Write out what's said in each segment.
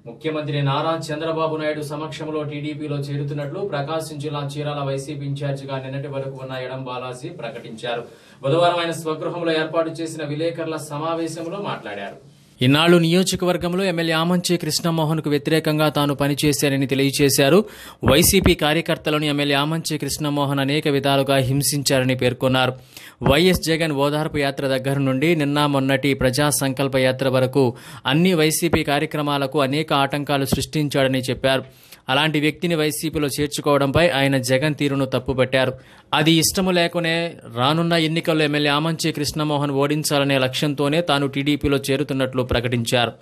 ముఖ్యమంత్రి నారా చంద్రబాబు నాయుడు సమక్షంలో టీడీపీలో చేరుతున్నట్లు ప్రకాశం జిల్లా చీరాల వైసీపీ ఇన్ఛార్జిగా నిన్నటి వరకు ఉన్న ఎడం బాలాజీ ప్రకటించారు. బుధవారం ఆయన స్వగృహంలో ఏర్పాటు చేసిన విలేకరుల సమావేశంలో మాట్లాడారు. ఇన్నాళ్లు నియోజకవర్గంలో ఎమ్మెల్యే ఆమంచి కృష్ణమోహన్ కు వ్యతిరేకంగా తాను పనిచేశారని తెలియజేశారు. వైసీపీ కార్యకర్తలను ఎమ్మెల్యే ఆమంచి కృష్ణమోహన్ అనేక విధాలుగా హింసించారని పేర్కొన్నారు. వైఎస్ జగన్ ఓదార్పు యాత్ర దగ్గర నుండి నిన్న మొన్నటి ప్రజా సంకల్ప యాత్ర వరకు అన్ని వైసీపీ కార్యక్రమాలకు అనేక ఆటంకాలు సృష్టించాడని చెప్పారు. అలాంటి వ్యక్తిని వైసీపీలో చేర్చుకోవడంపై ఆయన జగన్ తీరును తప్పుపట్టారు. అది ఇష్టము లేకనే రానున్న ఎన్నికల్లో ఎమ్మెల్యే ఆమంచి కృష్ణమోహన్ ఓడించాలనే లక్ష్యంతోనే తాను టీడీపీలో చేరుతున్నట్లు ప్రకటించారు.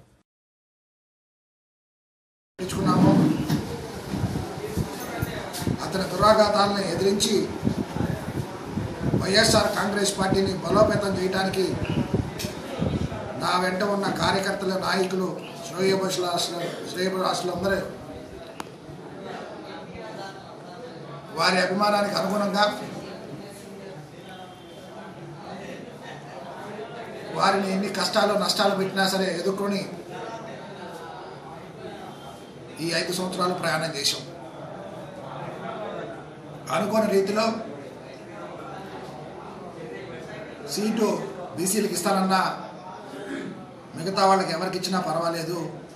అతని దురాఘాతాలను ఎదిరించి వైఎస్ఆర్ కాంగ్రెస్ పార్టీని బలోపేతం చేయడానికి నా వెంట ఉన్న కార్యకర్తల నాయకులు శ్రేయభిలాషులు అందరూ వారి అభిమానానికి అనుగుణంగా వారిని ఎన్ని కష్టాలు నష్టాలు పెట్టినా సరే ఎదుర్కొని ఈ 5 సంవత్సరాలు ప్రయాణం చేశాం. అనుకోని రీతిలో సీటు బీసీలకు ఇస్తానన్నా మిగతా వాళ్ళకి ఎవరికి ఇచ్చినా పర్వాలేదు,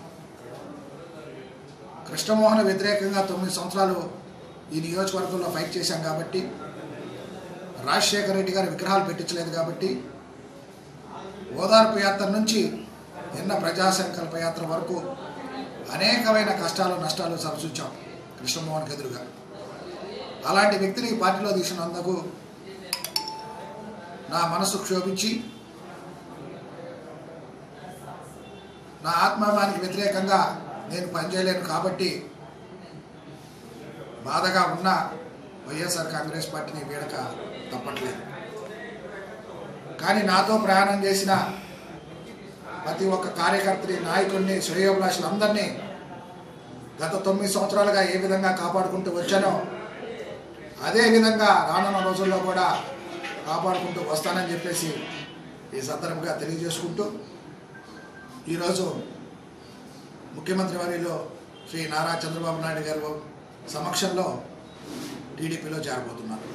కృష్ణమోహన్ వ్యతిరేకంగా 9 సంవత్సరాలు ఈ నియోజకవర్గంలో ఫైట్ చేశాం కాబట్టి, రాజశేఖర రెడ్డి గారి విగ్రహాలు పెట్టించలేదు కాబట్టి, ఓదార్పు యాత్ర నుంచి నిన్న ప్రజా సంకల్ప యాత్ర వరకు అనేకమైన కష్టాలు నష్టాలు సరిచూచాం కృష్ణమోహన్కి ఎదురుగా. అలాంటి వ్యక్తిని ఈ పార్టీలో తీసినందుకు నా మనసు క్షోభించి నా ఆత్మాభిమానికి వ్యతిరేకంగా నేను పనిచేయలేను కాబట్టి బాధగా ఉన్న వైఎస్ఆర్ కాంగ్రెస్ పార్టీని వీడక తప్పట్లేదు. కానీ నాతో ప్రయాణం చేసిన ప్రతి ఒక్క కార్యకర్తని, నాయకుడిని, శ్రేయోభిలాషులందరినీ గత 9 సంవత్సరాలుగా ఏ విధంగా కాపాడుకుంటూ వచ్చానో అదే విధంగా రానున్న రోజుల్లో కూడా కాపాడుకుంటూ వస్తానని చెప్పేసి ఈ సందర్భంగా తెలియజేసుకుంటూ ఈరోజు ముఖ్యమంత్రి వర్యులు శ్రీ నారా చంద్రబాబు నాయుడు గారు సమక్షంలో టీడీపీలో చేరబోతున్నారు.